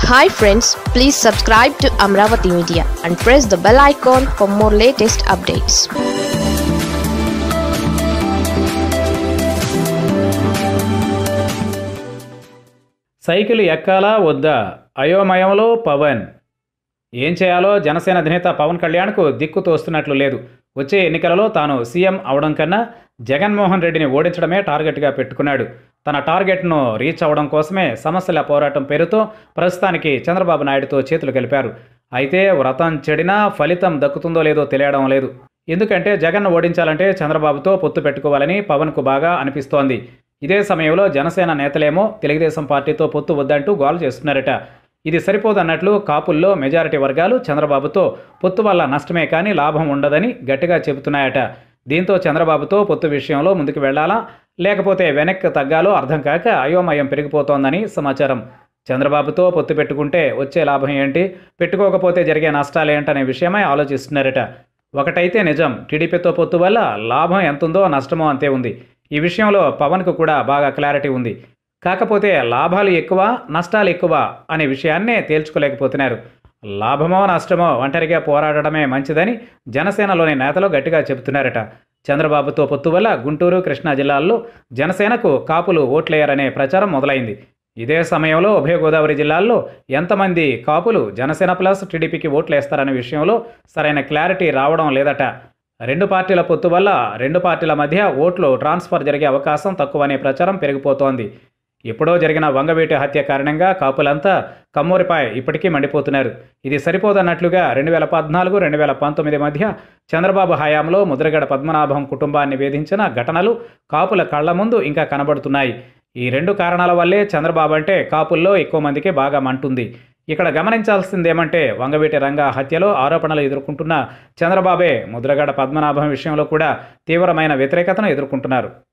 Hi friends, please subscribe to Amaravathi Media and press the bell icon for more latest updates. Cycle ఎక్కాలా వద్దా అయోమయంలో పవన్. ఏం చేయాలో జనసేన అధినేత పవన్ కళ్యాణ్కు దిక్కు తోస్తున్నట్లు లేదు. వచ్చే ఎన్నికలలో తాను సీఎం అవడం కన్నా జగన్మోహన్ రెడ్డిని ఓడించడమే టార్గెట్గా పెట్టుకున్నాడు. తన టార్గెట్ను రీచ్ అవడం కోసమే సమస్యల పోరాటం పేరుతో ప్రస్తుతానికి చంద్రబాబు నాయుడుతో చేతులు కలిపారు. అయితే వ్రతం చెడినా ఫలితం దక్కుతుందో లేదో తెలియడం లేదు. ఎందుకంటే జగన్ను ఓడించాలంటే చంద్రబాబుతో పొత్తు పెట్టుకోవాలని పవన్కు బాగా అనిపిస్తోంది. ఇదే సమయంలో జనసేన నేతలేమో తెలుగుదేశం పార్టీతో పొత్తు వద్దంటూ గోల్ చేస్తున్నారట. ఇది సరిపోదన్నట్లు కాపుల్లో మెజారిటీ వర్గాలు చంద్రబాబుతో పొత్తు వల్ల నష్టమే కానీ లాభం ఉండదని గట్టిగా చెబుతున్నాయట. దీంతో చంద్రబాబుతో పొత్తు విషయంలో ముందుకు వెళ్లాలా లేకపోతే వెనక్కి తగ్గాలో అర్థం కాక అయోమయం పెరిగిపోతోందని సమాచారం. చంద్రబాబుతో పొత్తు పెట్టుకుంటే వచ్చే లాభం ఏంటి, పెట్టుకోకపోతే జరిగే నష్టాలు ఏంటనే విషయమై ఆలోచిస్తున్నారట. ఒకటైతే నిజం, టీడీపీతో పొత్తు వల్ల లాభం ఎంతుందో నష్టమో అంతే ఉంది. ఈ విషయంలో పవన్కు కూడా బాగా క్లారిటీ ఉంది. కాకపోతే లాభాలు ఎక్కువ నష్టాలు ఎక్కువ అనే విషయాన్నే తేల్చుకోలేకపోతున్నారు. లాభమో నష్టమో ఒంటరిగా పోరాడడమే మంచిదని జనసేనలోని నేతలు గట్టిగా చెబుతున్నారట. చంద్రబాబుతో పొత్తు వల్ల గుంటూరు కృష్ణా జిల్లాల్లో జనసేనకు కాపులు ఓట్లేయరనే ప్రచారం మొదలైంది. ఇదే సమయంలో ఉభయ గోదావరి జిల్లాల్లో ఎంతమంది కాపులు జనసేన ప్లస్ టీడీపీకి ఓట్లేస్తారనే విషయంలో సరైన క్లారిటీ రావడం లేదట. రెండు పార్టీల పొత్తు వల్ల రెండు పార్టీల మధ్య ఓట్లు ట్రాన్స్ఫర్ జరిగే అవకాశం తక్కువనే ప్రచారం పెరిగిపోతోంది. ఎప్పుడో జరిగిన వంగవీటి హత్య కారణంగా కాపులంతా కమ్మూరిపై ఇప్పటికీ మండిపోతున్నారు. ఇది సరిపోదన్నట్లుగా 2014, 2019 మధ్య చంద్రబాబు హయాంలో ముద్రగడ పద్మనాభం కుటుంబాన్ని వేధించిన ఘటనలు కాపుల కళ్ల ముందు ఇంకా కనబడుతున్నాయి. ఈ రెండు కారణాల వల్లే చంద్రబాబు అంటే కాపుల్లో ఎక్కువ మందికి బాగా మంటుంది. ఇక్కడ గమనించాల్సిందేమంటే వంగవీటి రంగా హత్యలో ఆరోపణలు ఎదుర్కొంటున్న చంద్రబాబే ముద్రగడ పద్మనాభం విషయంలో కూడా తీవ్రమైన వ్యతిరేకతను ఎదుర్కొంటున్నారు.